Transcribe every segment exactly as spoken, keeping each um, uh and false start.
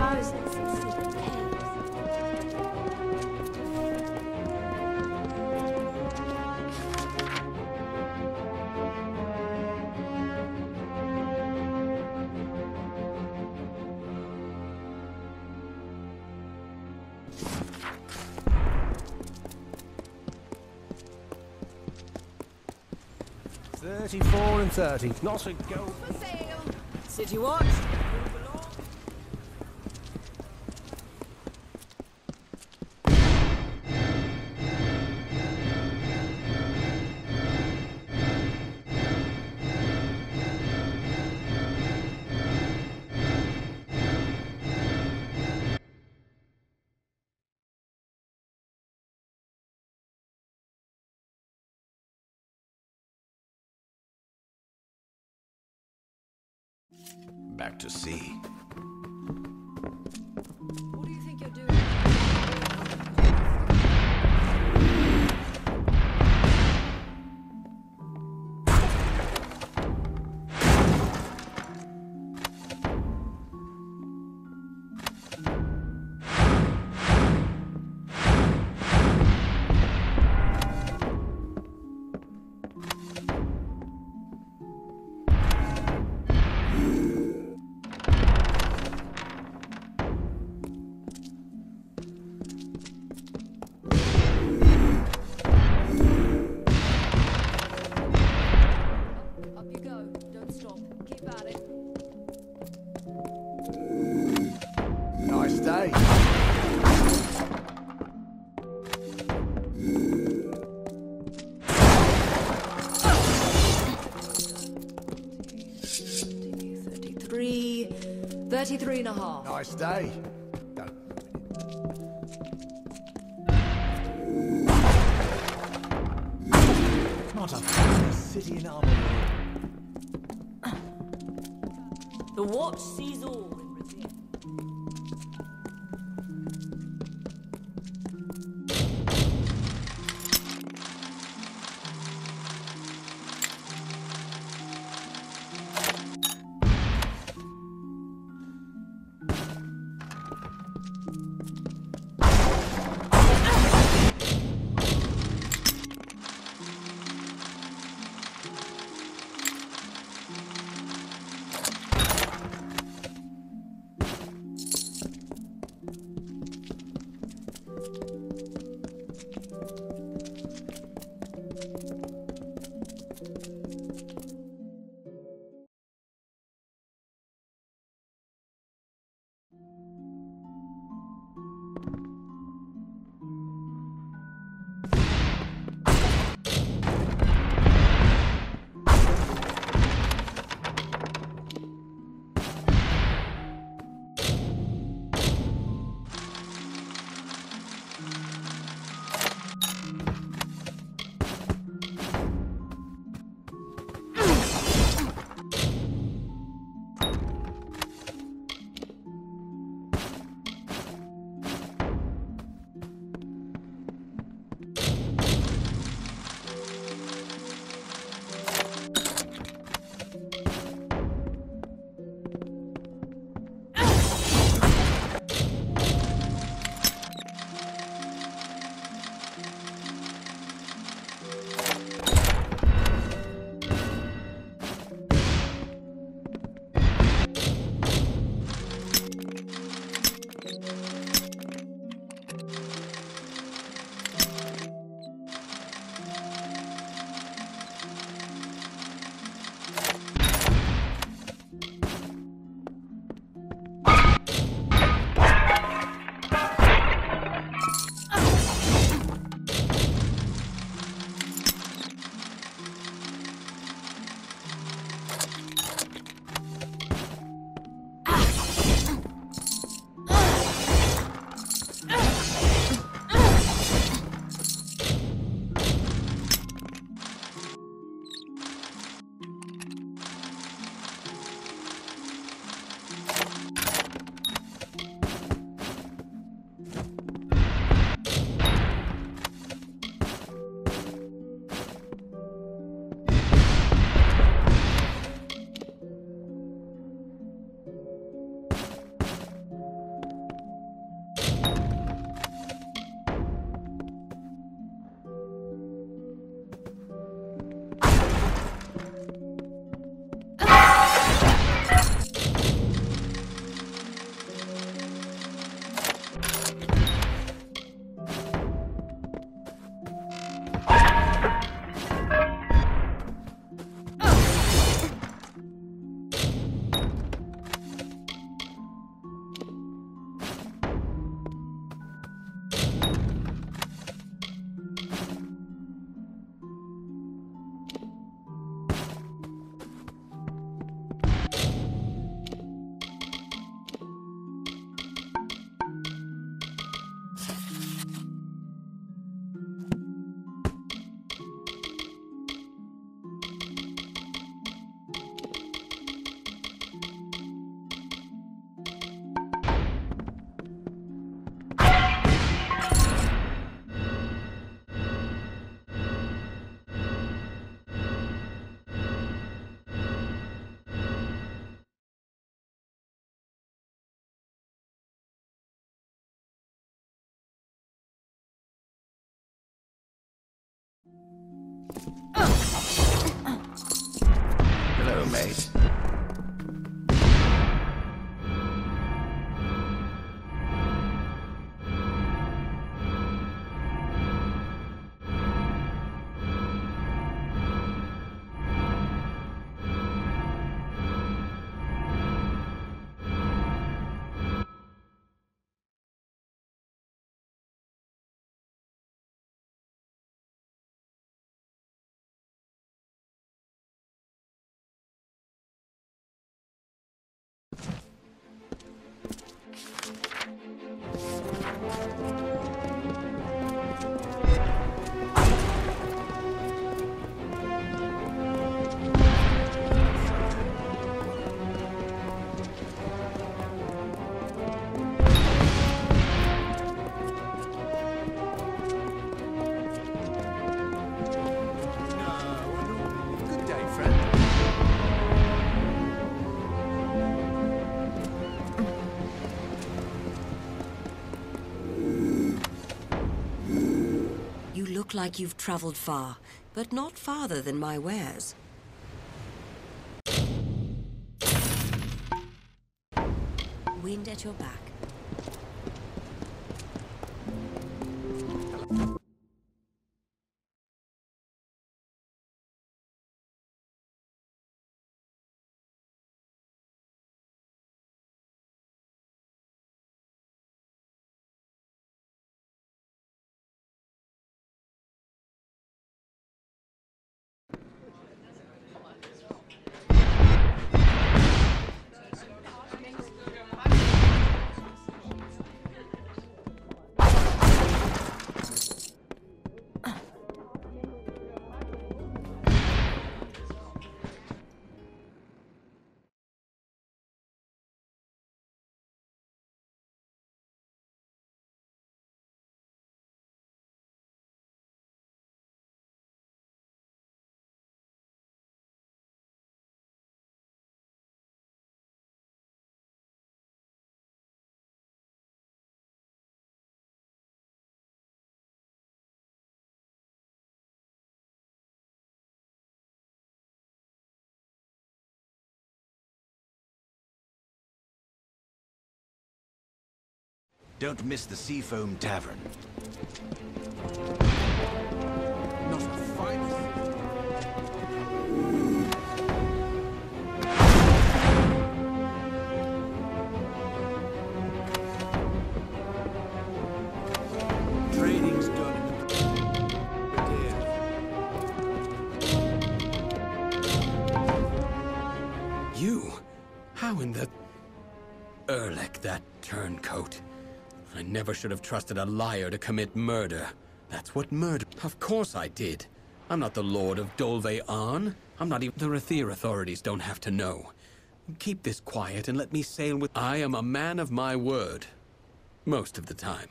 houses and sit in caves. Thirty-four and thirty. Not a go. For sale. City watch. Move along. Back to sea. What do you think you're doing? Thirty-three and a half. Nice day. Not a city in Amalur. The watch sees all in Rathir. Hello, mate. Look like you've traveled far, but not farther than my wares. Wind at your back. Don't miss the Seafoam Tavern. Not a fine Trading's done in the... You? How in the... Erlek, that turncoat. I never should have trusted a liar to commit murder. That's what murder... Of course I did. I'm not the Lord of Dolve-Arn. I'm not even... The Rathir authorities don't have to know. Keep this quiet and let me sail with... I am a man of my word. Most of the time.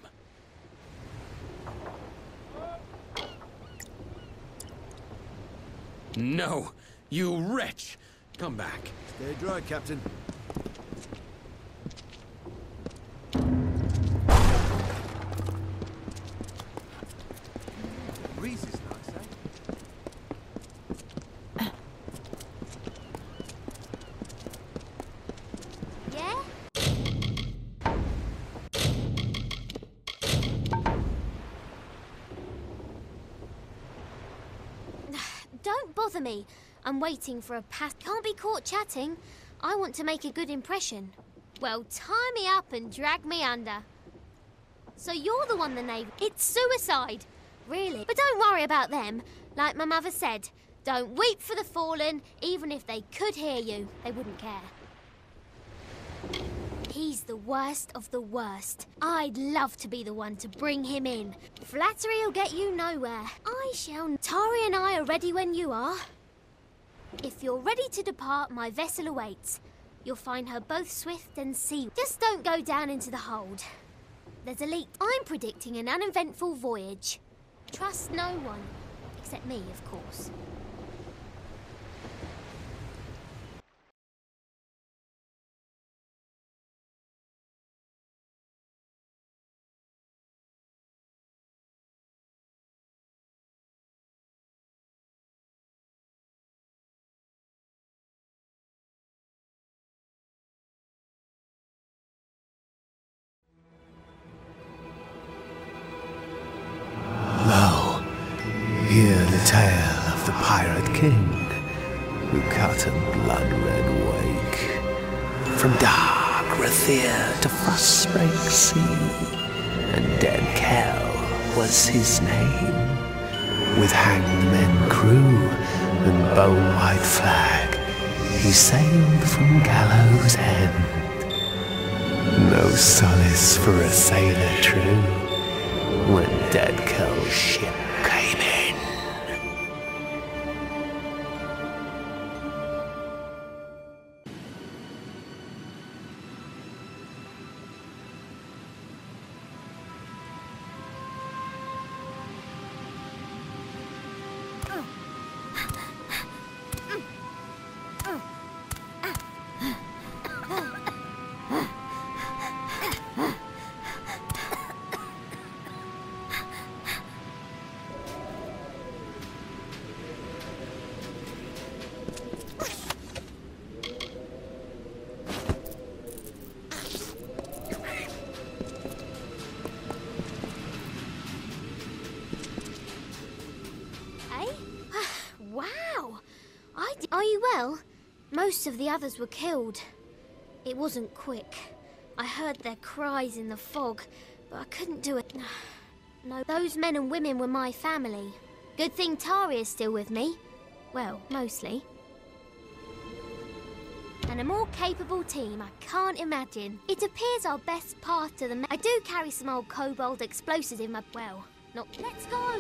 No! You wretch! Come back. Stay dry, Captain. Breeze is nice, eh? Yeah? Don't bother me. I'm waiting for a pass. Can't be caught chatting. I want to make a good impression. Well, tie me up and drag me under. So you're the one the Navy... It's suicide! Really? But don't worry about them. Like my mother said, don't weep for the fallen. Even if they could hear you, they wouldn't care. He's the worst of the worst. I'd love to be the one to bring him in. Flattery'll get you nowhere. I shall... Tari and I are ready when you are. If you're ready to depart, my vessel awaits. You'll find her both swift and sea. Just don't go down into the hold. There's a leak. I'm predicting an uneventful voyage. Trust no one. Except me, of course. tale of the Pirate King who cut a blood-red wake from dark Rathir to frustrate sea, and Dead Kell was his name. With hanged men crew and bone-white flag, he sailed from gallows end. No solace for a sailor true when Dead Kell's ship came in. Most of the others were killed. It wasn't quick. I heard their cries in the fog, but I couldn't do it. No, those men and women were my family. Good thing Taria's still with me. Well, mostly. And a more capable team I can't imagine. It appears our best path to the... I do carry some old kobold explosives in my... Well, not... Let's go!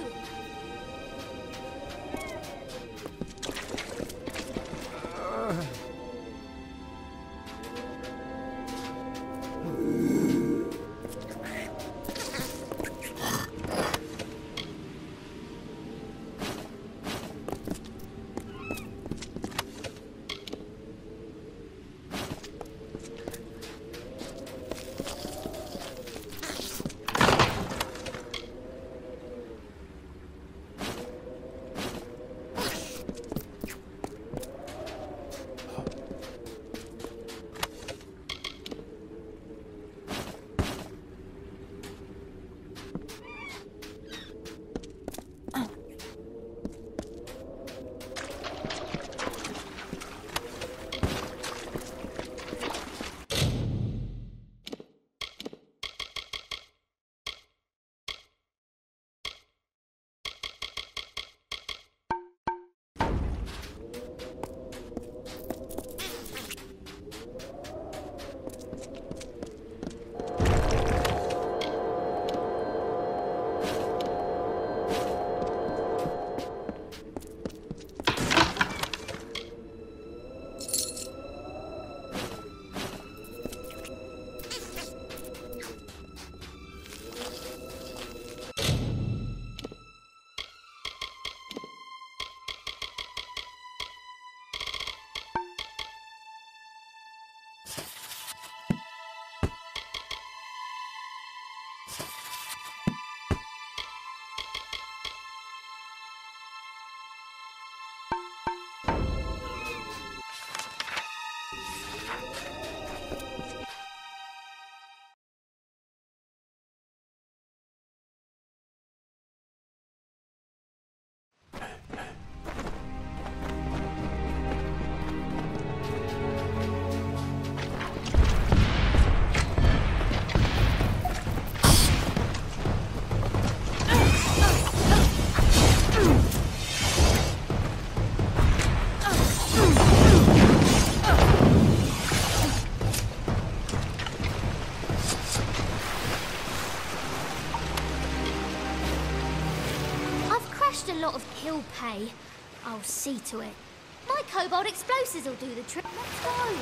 He'll pay. I'll see to it. My kobold explosives will do the trick. Let's go!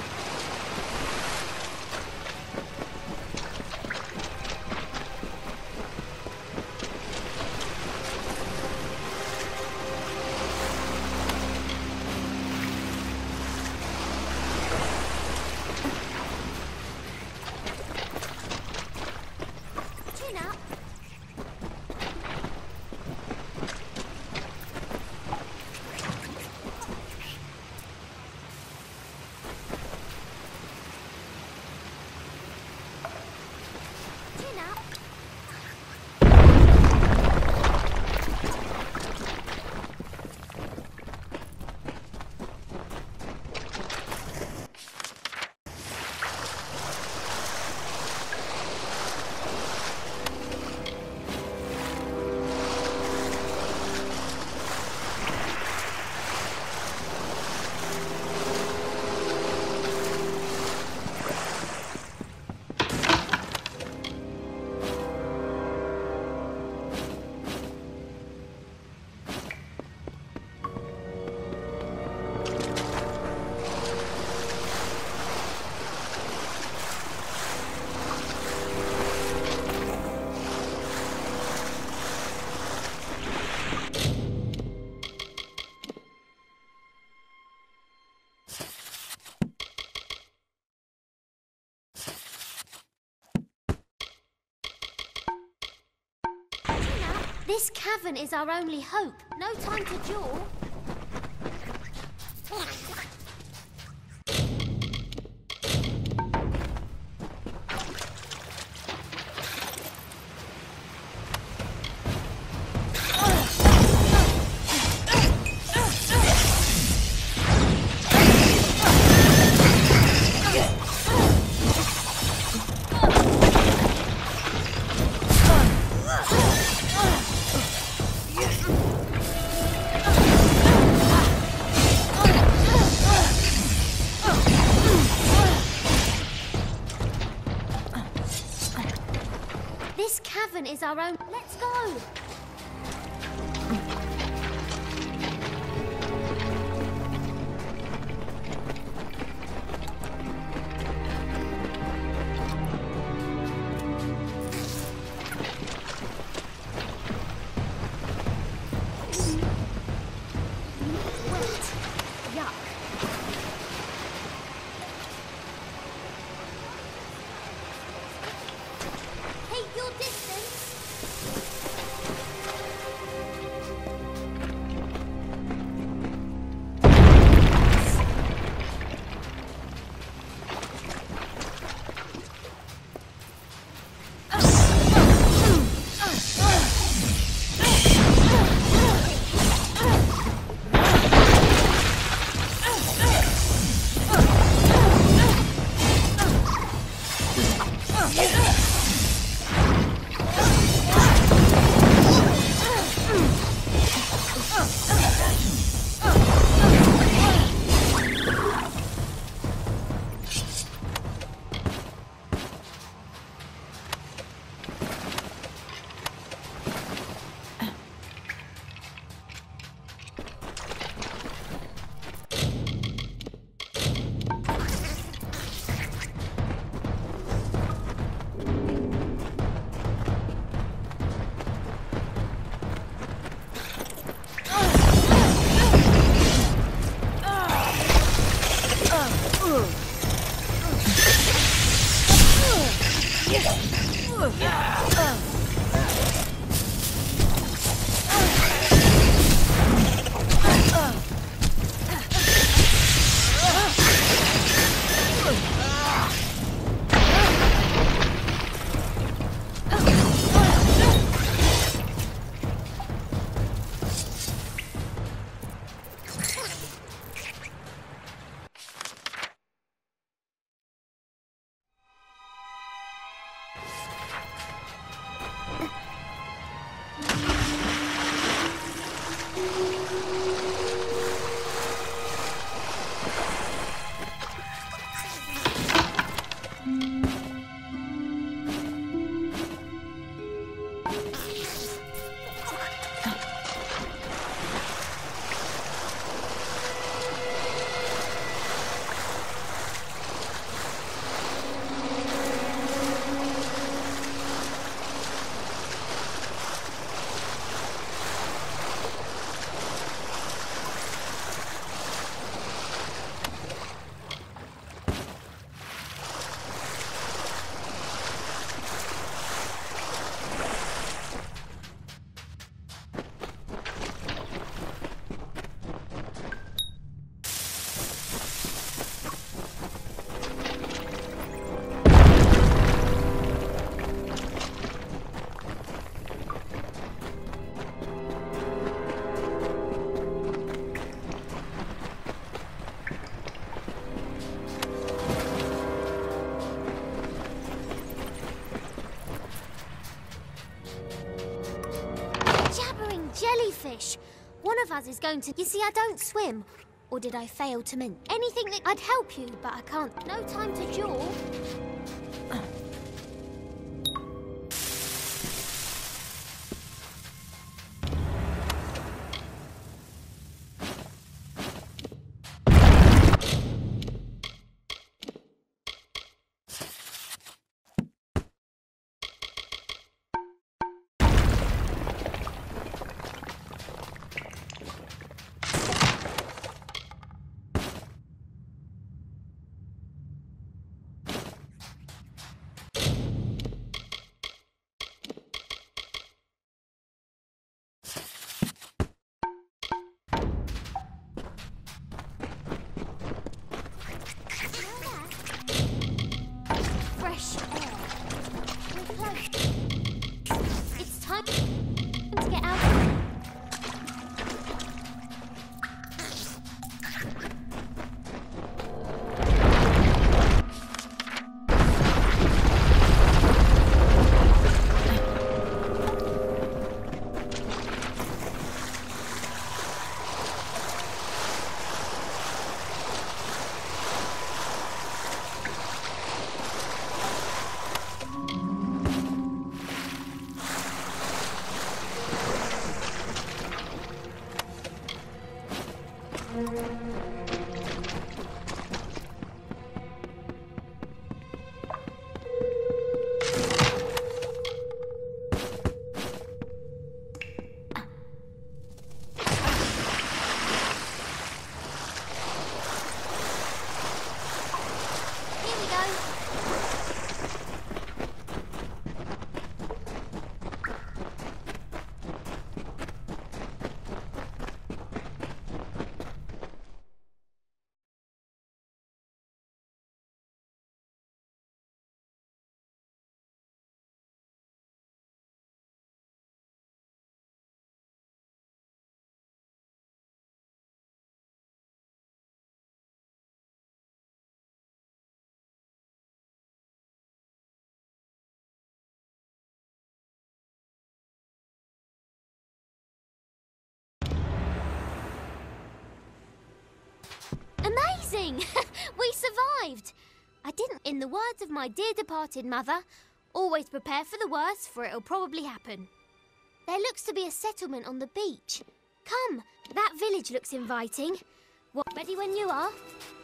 This cavern is our only hope. No time to jaw. Is our own. Let's go! Jellyfish. One of us is going to... You see, I don't swim. Or did I fail to mint? Anything that... I'd help you, but I can't. No time to jaw. Amazing! We survived! I didn't. In the words of my dear departed mother, always prepare for the worst, for it'll probably happen. There looks to be a settlement on the beach. Come, that village looks inviting. What, ready when you are?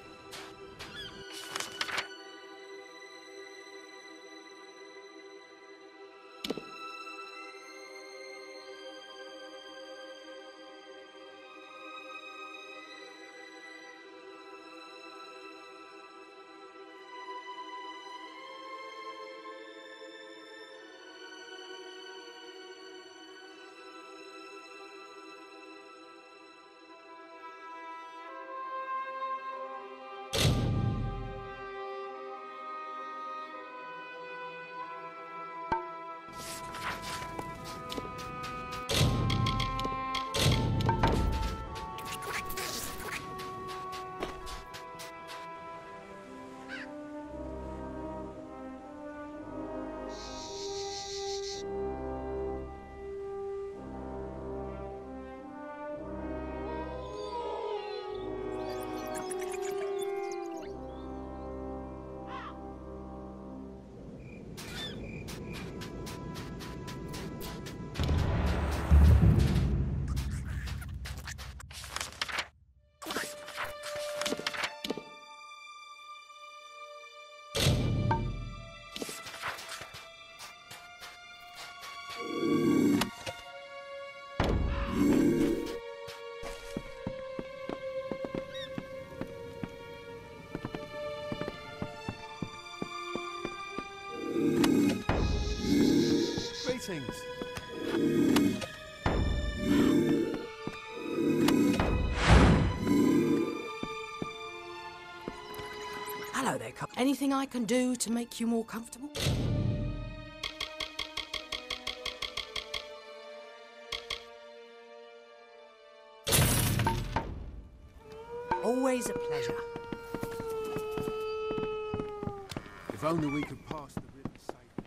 Hello there, Cup. Anything I can do to make you more comfortable? Always a pleasure. If only we could pass the river safely.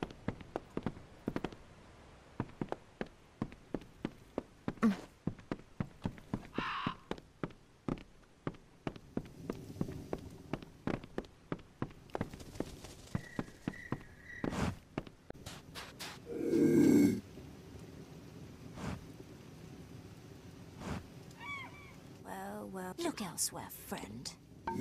Well, well, look elsewhere, friend.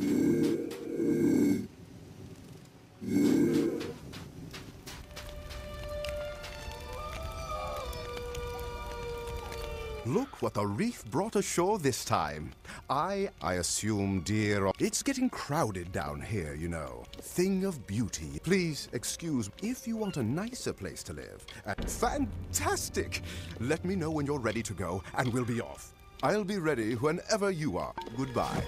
Look what the reef brought ashore this time. I, I assume, dear... It's getting crowded down here, you know. Thing of beauty. Please excuse if you want a nicer place to live. Uh, fantastic! Let me know when you're ready to go, and we'll be off. I'll be ready whenever you are. Goodbye.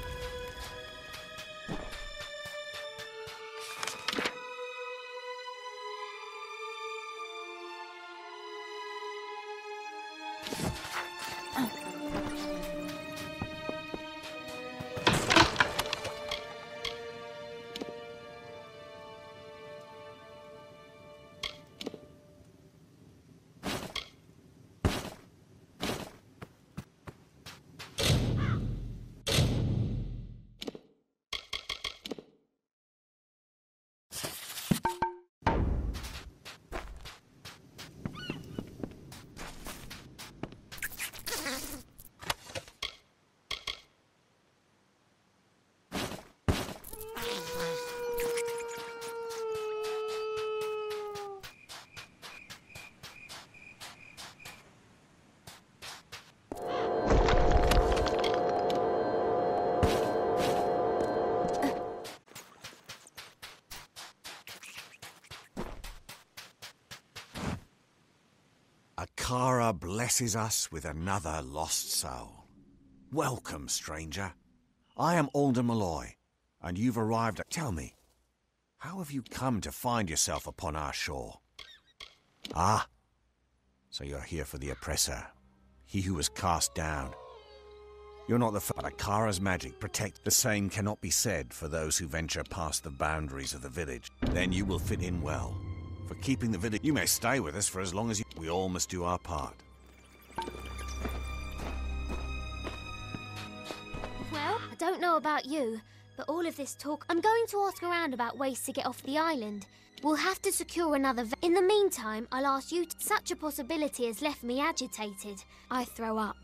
Kara blesses us with another lost soul. Welcome, stranger. I am Alder Malloy, and you've arrived at... Tell me, how have you come to find yourself upon our shore? Ah, so you're here for the oppressor, he who was cast down. You're not the first, but Kara's magic protect. The same cannot be said for those who venture past the boundaries of the village. Then you will fit in well. For keeping the village, you may stay with us for as long as you... We all must do our part. Well, don't know about you, but all of this talk... I'm going to ask around about ways to get off the island. We'll have to secure another... v In the meantime, I'll ask you... To such a possibility has left me agitated. I throw up.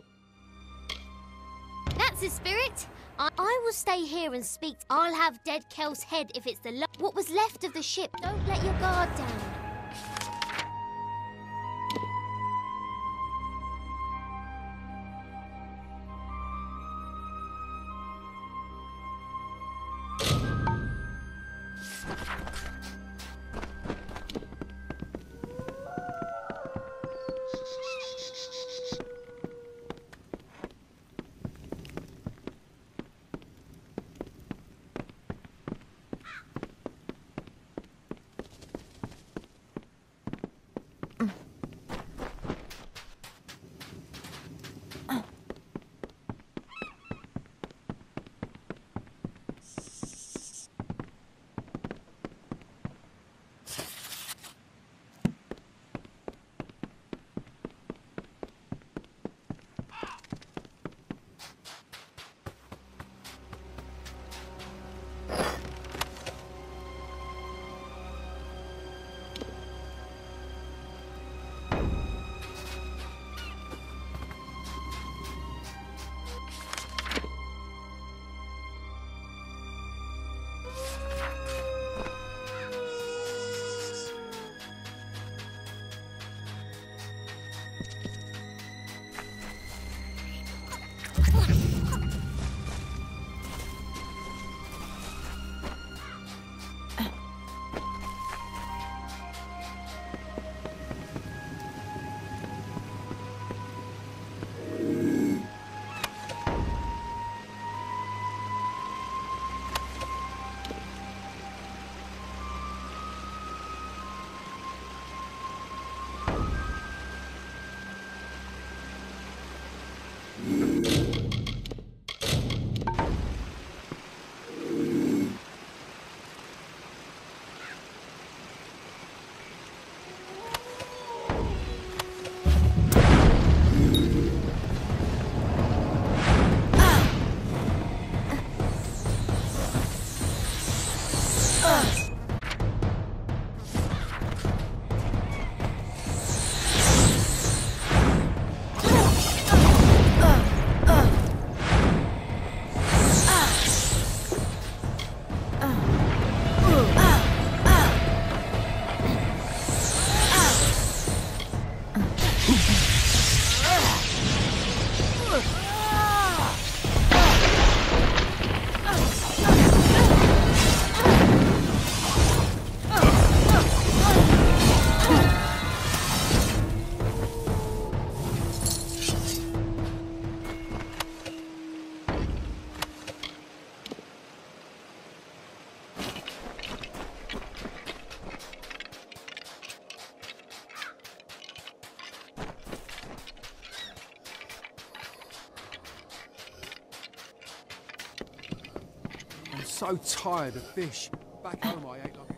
That's the spirit. I, I will stay here and speak. I'll have dead Kel's head if it's the... Lo what was left of the ship. Don't let your guard down. So tired of fish. Back home I ate like